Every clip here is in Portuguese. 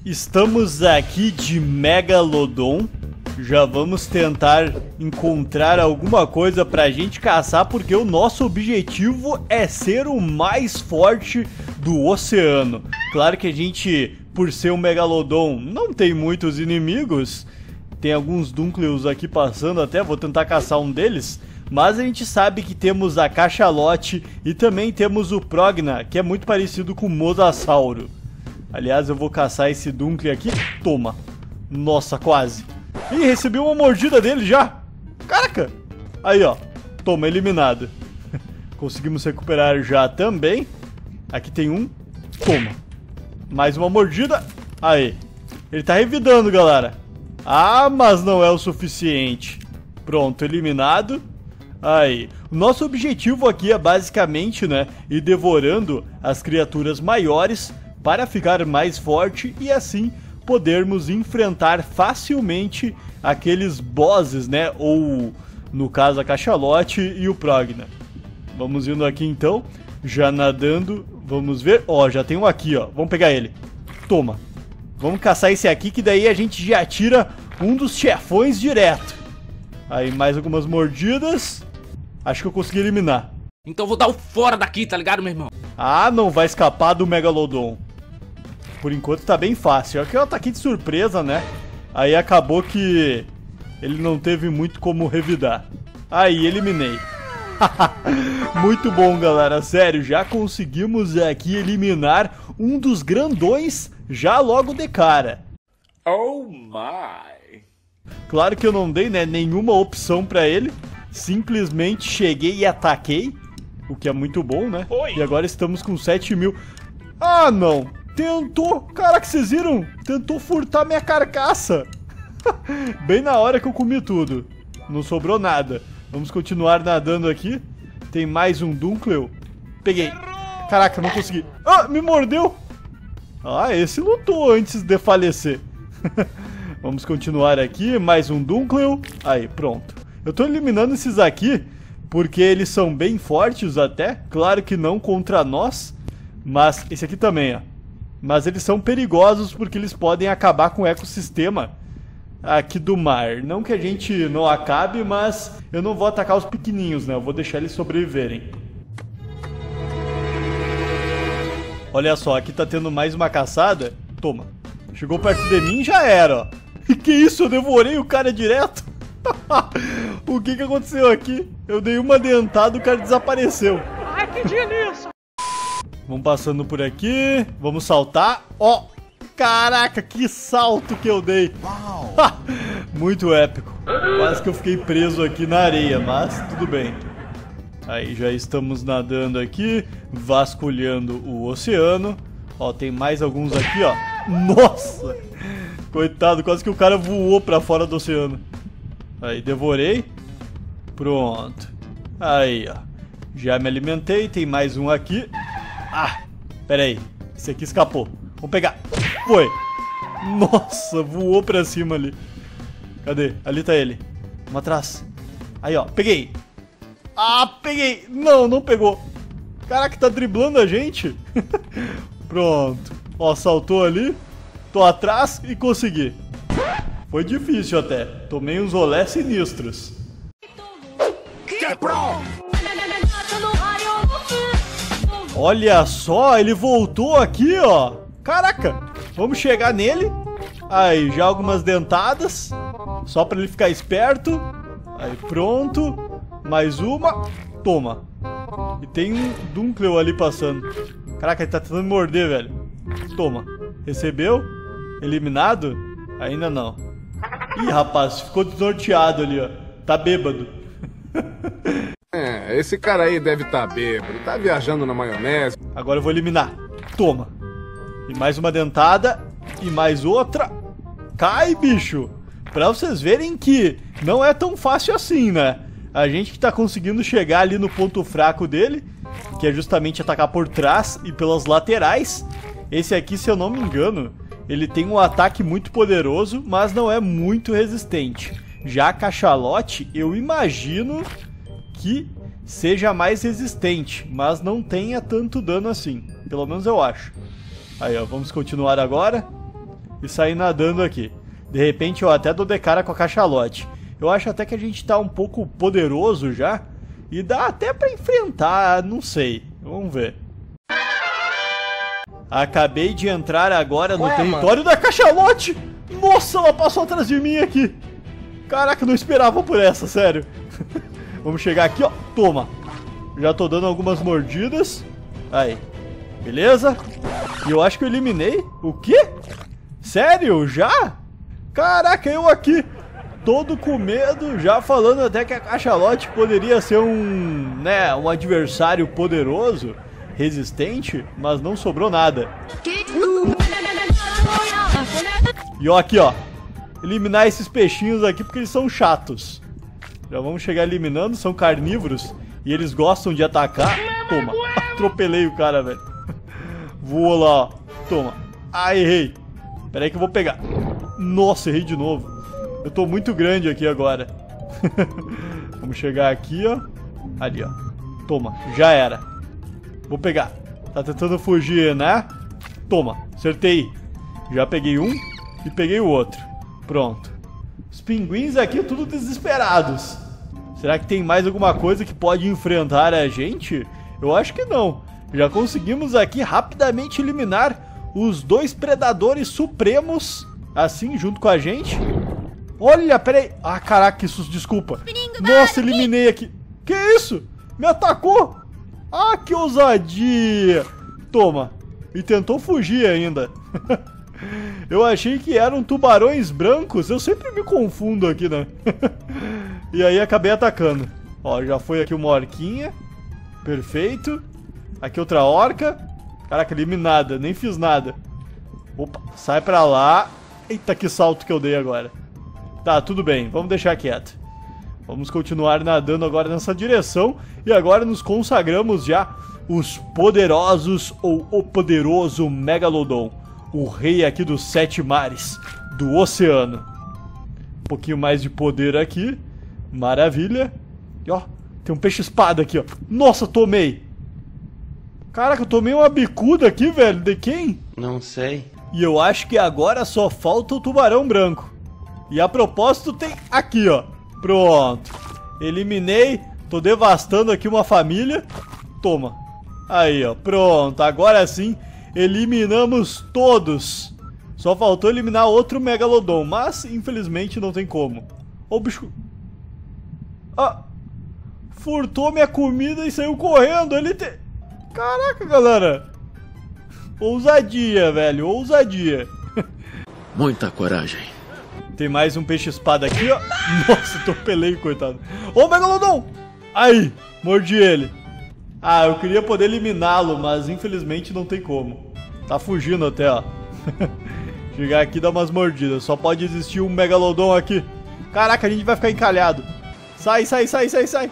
Estamos aqui de Megalodon. Já vamos tentar encontrar alguma coisa pra gente caçar, porque o nosso objetivo é ser o mais forte do oceano. Claro que a gente, por ser um Megalodon, não tem muitos inimigos. Tem alguns Dunkleus aqui passando até, vou tentar caçar um deles. Mas a gente sabe que temos a Cachalote e também temos o Progna, que é muito parecido com o Mosasauro. Aliás, eu vou caçar esse Dunkley aqui. Toma. Nossa, quase. Ih, recebi uma mordida dele já. Caraca. Aí, ó. Toma, eliminado. Conseguimos recuperar já também. Aqui tem um. Toma. Mais uma mordida. Aí. Ele tá revidando, galera. Ah, mas não é o suficiente. Pronto, eliminado. Aí. O nosso objetivo aqui é basicamente, né, ir devorando as criaturas maiores para ficar mais forte e assim podermos enfrentar facilmente aqueles bosses, né? Ou, no caso, a Cachalote e o Progna. Vamos indo aqui então, já nadando. Vamos ver. Ó, já tem um aqui, ó. Vamos pegar ele. Toma. Vamos caçar esse aqui, que daí a gente já tira um dos chefões direto. Aí, mais algumas mordidas. Acho que eu consegui eliminar. Então eu vou dar o fora daqui, tá ligado, meu irmão? Ah, não vai escapar do Megalodon. Por enquanto tá bem fácil. Aqui é um ataque de surpresa, né? Aí acabou que ele não teve muito como revidar. Aí, eliminei. Muito bom, galera. Sério, já conseguimos aqui eliminar um dos grandões já logo de cara. Oh my. Claro que eu não dei, né, nenhuma opção pra ele. Simplesmente cheguei e ataquei. O que é muito bom, né? Oi. E agora estamos com 7.000. Ah, não. Tentou, caraca, vocês viram? Tentou furtar minha carcaça. Bem na hora que eu comi tudo. Não sobrou nada. Vamos continuar nadando aqui. Tem mais um Dunkleu. Peguei. Caraca, não consegui. Ah, me mordeu. Ah, esse lutou antes de falecer. Vamos continuar aqui. Mais um Dunkleu. Aí, pronto. Eu tô eliminando esses aqui porque eles são bem fortes até. Claro que não contra nós. Mas esse aqui também, ó. Mas eles são perigosos porque eles podem acabar com o ecossistema aqui do mar. Não que a gente não acabe, mas eu não vou atacar os pequenininhos, né? Eu vou deixar eles sobreviverem. Olha só, aqui tá tendo mais uma caçada. Toma. Chegou perto de mim e já era, ó. E que isso? Eu devorei o cara direto? O que aconteceu aqui? Eu dei uma dentada e o cara desapareceu. Ai, que dia nisso! Vamos passando por aqui. Vamos saltar. Ó, caraca, que salto que eu dei. Muito épico. Quase que eu fiquei preso aqui na areia, mas tudo bem. Aí, já estamos nadando aqui, vasculhando o oceano. Ó, tem mais alguns aqui, ó. Nossa! Coitado, quase que o cara voou pra fora do oceano. Aí, devorei. Pronto. Aí, ó. Já me alimentei, tem mais um aqui. Ah, pera aí. Esse aqui escapou. Vamos pegar. Foi. Nossa, voou pra cima ali. Cadê? Ali tá ele. Vamos atrás. Aí, ó. Peguei. Ah, peguei. Não, não pegou. Caraca, tá driblando a gente. Pronto. Ó, saltou ali. Tô atrás e consegui. Foi difícil até. Tomei uns olé sinistros. Olha só, ele voltou aqui, ó. Caraca, vamos chegar nele. Aí, já algumas dentadas. Só pra ele ficar esperto. Aí, pronto. Mais uma. Toma. E tem um Dunkleu ali passando. Caraca, ele tá tentando me morder, velho. Toma. Recebeu? Eliminado? Ainda não. Ih, rapaz, ficou desnorteado ali, ó. Tá bêbado. Esse cara aí deve estar bêbado, tá viajando na maionese. Agora eu vou eliminar. Toma. E mais uma dentada. E mais outra. Cai, bicho. Pra vocês verem que não é tão fácil assim, né? A gente que tá conseguindo chegar ali no ponto fraco dele, que é justamente atacar por trás e pelas laterais. Esse aqui, se eu não me engano, ele tem um ataque muito poderoso, mas não é muito resistente. Já a Cachalote, eu imagino que seja mais resistente, mas não tenha tanto dano assim. Pelo menos eu acho. Aí, ó, vamos continuar agora. e sair nadando aqui. De repente eu até dou de cara com a cachalote. Eu acho até que a gente tá um pouco poderoso já. E dá até pra enfrentar, não sei. Vamos ver. Acabei de entrar agora no território da cachalote. Nossa, ela passou atrás de mim aqui. Caraca, não esperava por essa, sério. Vamos chegar aqui, ó. Toma. Já tô dando algumas mordidas. Aí. Beleza? E eu acho que eu eliminei. O quê? Sério? Já? Caraca, eu aqui. Todo com medo. Já falando até que a cachalote poderia ser um adversário poderoso. Resistente. Mas não sobrou nada. E ó, aqui, ó. Eliminar esses peixinhos aqui porque eles são chatos. Já vamos chegar eliminando. São carnívoros. E eles gostam de atacar. Toma. Atropelei o cara, velho. Voa lá, ó. Toma. Ai, errei. Pera aí que eu vou pegar. Nossa, errei de novo. Eu tô muito grande aqui agora. Vamos chegar aqui, ó. Ali, ó. Toma. Já era. Vou pegar. Tá tentando fugir, né? Toma. Acertei. Já peguei um e peguei o outro. Pronto. Os pinguins aqui tudo desesperados. Será que tem mais alguma coisa que pode enfrentar a gente? Eu acho que não. Já conseguimos aqui rapidamente eliminar os dois predadores supremos, assim, junto com a gente. Olha, peraí. Ah, caraca, que susto, desculpa. Nossa, eliminei aqui. Que isso? Me atacou? Ah, que ousadia. Toma. E tentou fugir ainda. Eu achei que eram tubarões brancos. Eu sempre me confundo aqui, né? E aí acabei atacando. Ó, já foi aqui uma orquinha. Perfeito. Aqui outra orca. Caraca, eliminada. Nem fiz nada. Opa, sai pra lá. Eita, que salto que eu dei agora. Tá, tudo bem. Vamos deixar quieto. Vamos continuar nadando agora nessa direção. E agora nos consagramos já os poderosos ou o poderoso Megalodon. O rei aqui dos 7 mares do oceano. Um pouquinho mais de poder aqui. Maravilha. E ó, tem um peixe-espada aqui, ó. Nossa, tomei. Caraca, eu tomei uma bicuda aqui, velho. De quem? Não sei. E eu acho que agora só falta o tubarão branco. E a propósito tem aqui, ó. Pronto. Eliminei. Tô devastando aqui uma família. Toma. Aí, ó. Pronto. Agora sim, eliminamos todos. Só faltou eliminar outro Megalodon. Mas, infelizmente, não tem como. Ó o bicho. Ah. Furtou minha comida e saiu correndo. Ele tem... Caraca, galera. Ousadia, velho. Ousadia. Muita coragem. Tem mais um peixe-espada aqui, ó. Nossa, atropelei, coitado. Ô, Megalodon! Aí, mordi ele. Ah, eu queria poder eliminá-lo, mas infelizmente não tem como. Tá fugindo até, ó. Chegar aqui e dar umas mordidas. Só pode existir um Megalodon aqui. Caraca, a gente vai ficar encalhado. Sai, sai, sai, sai, sai.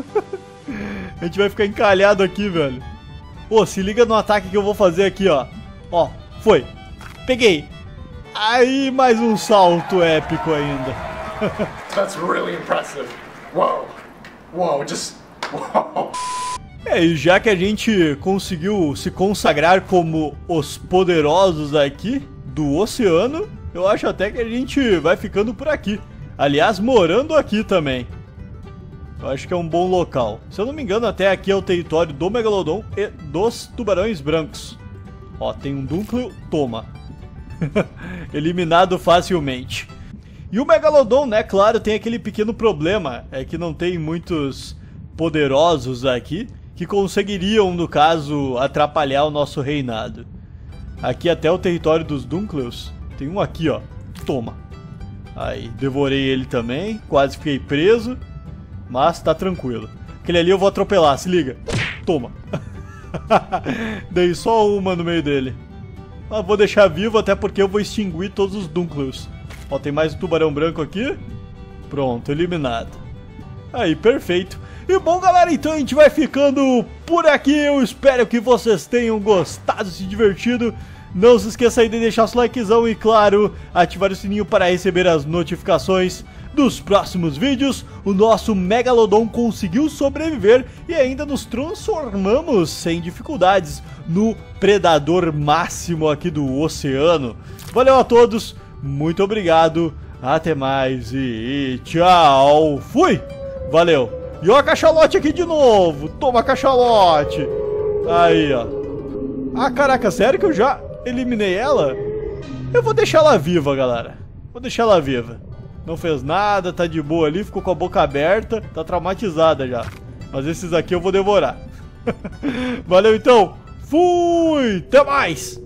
A gente vai ficar encalhado aqui, velho. Pô, se liga no ataque que eu vou fazer aqui, ó. Ó, foi. Peguei. Aí, mais um salto épico ainda. That's really impressive. Whoa. Whoa, just... Whoa. E já que a gente conseguiu se consagrar como os poderosos aqui do oceano, eu acho até que a gente vai ficando por aqui. Aliás, morando aqui também. Eu acho que é um bom local. Se eu não me engano, até aqui é o território do Megalodon e dos tubarões brancos. Ó, tem um Dunkleo, toma. Eliminado facilmente. E o Megalodon, né, claro, tem aquele pequeno problema. É que não tem muitos poderosos aqui que conseguiriam, no caso, atrapalhar o nosso reinado. Aqui até o território dos Dunkleos. Tem um aqui, ó. Toma. Aí, devorei ele também. Quase fiquei preso. Mas tá tranquilo. Aquele ali eu vou atropelar, se liga. Toma. Dei só uma no meio dele. Mas vou deixar vivo até porque eu vou extinguir todos os Dunkleos. Ó, tem mais um tubarão branco aqui. Pronto, eliminado. Aí, perfeito. E bom, galera, então a gente vai ficando por aqui. Eu espero que vocês tenham gostado, se divertido. Não se esqueça aí de deixar seu likezão e, claro, ativar o sininho para receber as notificações. Nos próximos vídeos, o nosso Megalodon conseguiu sobreviver e ainda nos transformamos sem dificuldades no predador máximo aqui do oceano. Valeu a todos, muito obrigado, até mais e tchau, fui, valeu. E ó a cachalote aqui de novo, toma cachalote. Aí, ó. Ah, caraca, sério que eu já eliminei ela? Eu vou deixar ela viva, galera. Vou deixar ela viva. Não fez nada, tá de boa ali, ficou com a boca aberta, tá traumatizada já. Mas esses aqui eu vou devorar. Valeu então, fui, até mais!